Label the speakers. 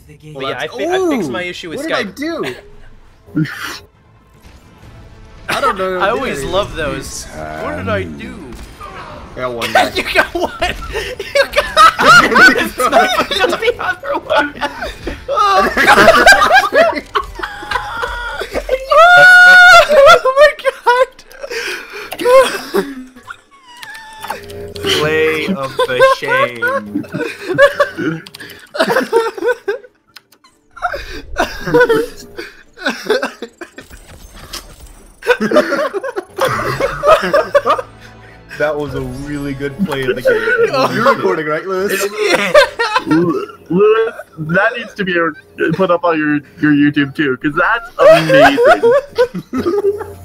Speaker 1: But yeah, I fixed my issue with Skype.
Speaker 2: What did I do? I don't know.
Speaker 1: I always love those. What did I do?
Speaker 2: I got one.
Speaker 1: You got one. You got. It's not just the other one. Oh my god!
Speaker 3: Play of the shame.
Speaker 4: That was a really good play of the game.
Speaker 2: You're recording, right, Lewis?
Speaker 5: Lewis, that needs to be put up on your YouTube too, because that's amazing.